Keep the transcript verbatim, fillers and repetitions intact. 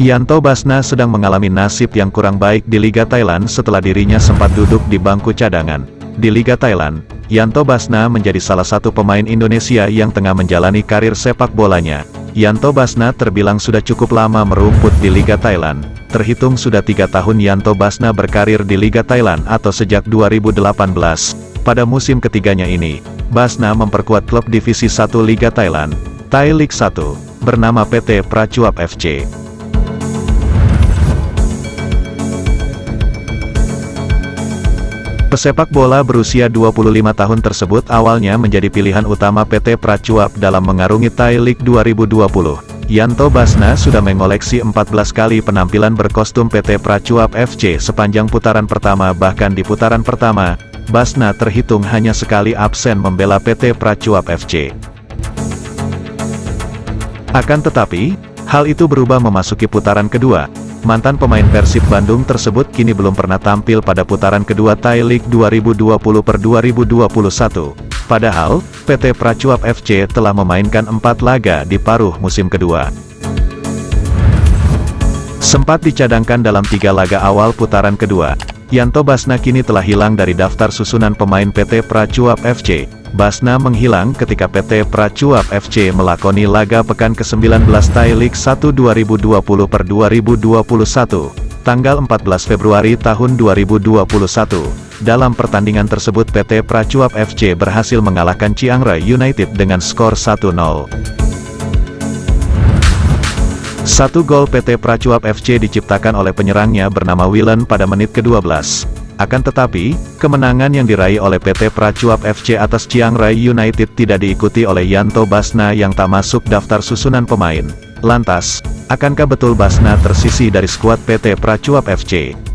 Yanto Basna sedang mengalami nasib yang kurang baik di Liga Thailand setelah dirinya sempat duduk di bangku cadangan. Di Liga Thailand, Yanto Basna menjadi salah satu pemain Indonesia yang tengah menjalani karir sepak bolanya. Yanto Basna terbilang sudah cukup lama merumput di Liga Thailand. Terhitung sudah tiga tahun Yanto Basna berkarir di Liga Thailand atau sejak dua ribu delapan belas. Pada musim ketiganya ini, Basna memperkuat klub Divisi satu Liga Thailand, Thai League satu, bernama P T Prachuap F C. Pesepak bola berusia dua puluh lima tahun tersebut awalnya menjadi pilihan utama P T Prachuap dalam mengarungi Thai League dua ribu dua puluh. Yanto Basna sudah mengoleksi empat belas kali penampilan berkostum P T Prachuap F C sepanjang putaran pertama, bahkan di putaran pertama, Basna terhitung hanya sekali absen membela P T Prachuap F C. Akan tetapi, hal itu berubah memasuki putaran kedua. Mantan pemain Persib Bandung tersebut kini belum pernah tampil pada putaran kedua Thai League dua ribu dua puluh per dua ribu dua puluh satu. Padahal, P T Prachuap F C telah memainkan empat laga di paruh musim kedua. Sempat dicadangkan dalam tiga laga awal putaran kedua, Yanto Basna kini telah hilang dari daftar susunan pemain P T Prachuap F C. Basna menghilang ketika P T Prachuap F C melakoni laga pekan ke sembilan belas Thai League satu dua ribu dua puluh per dua ribu dua puluh satu, tanggal empat belas Februari tahun dua ribu dua puluh satu. Dalam pertandingan tersebut P T Prachuap F C berhasil mengalahkan Chiang Rai United dengan skor satu nol. Satu gol P T Prachuap F C diciptakan oleh penyerangnya bernama Wilen pada menit ke-dua belas. Akan tetapi, kemenangan yang diraih oleh P T Prachuap F C atas Chiang Rai United tidak diikuti oleh Yanto Basna yang tak masuk daftar susunan pemain. Lantas, akankah betul Basna tersisih dari skuad P T Prachuap F C?